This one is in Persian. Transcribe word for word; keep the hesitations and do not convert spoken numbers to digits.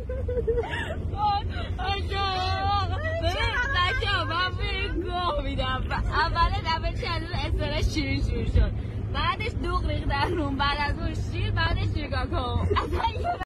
بچه من به گوه میدم اول دفعه چندون استرش شیرین شروع شد بعدش دوغ ریختن روم بعد از اون شیر بعدش شیر کاکاو